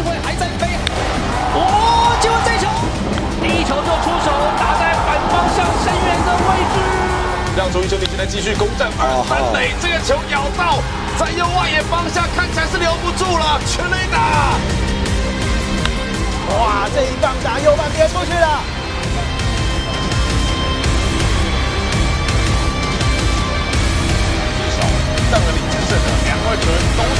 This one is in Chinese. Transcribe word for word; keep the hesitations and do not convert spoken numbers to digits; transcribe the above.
机会还在飞。哦，结果这球，第一球就出手，打在反方向深远的位置。 让中英兄弟现在继续攻占二三垒，这个球咬到，在右外野方向，看起来是留不住了，全垒打。 哇，这一棒打右半边出去了。 上了李志胜的两块球，东